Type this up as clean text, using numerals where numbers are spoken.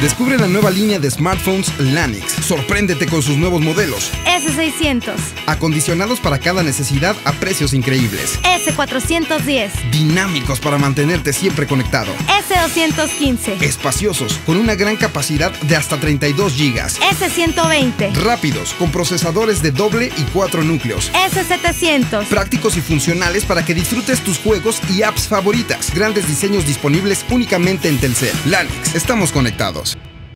Descubre la nueva línea de smartphones Lanix. Sorpréndete con sus nuevos modelos. S600. Acondicionados para cada necesidad a precios increíbles. S410. Dinámicos para mantenerte siempre conectado. S215. Espaciosos, con una gran capacidad de hasta 32 GB. S120. Rápidos, con procesadores de doble y 4 núcleos. S700. Prácticos y funcionales para que disfrutes tus juegos y apps favoritas. Grandes diseños disponibles únicamente en Telcel. Lanix, estamos conectados.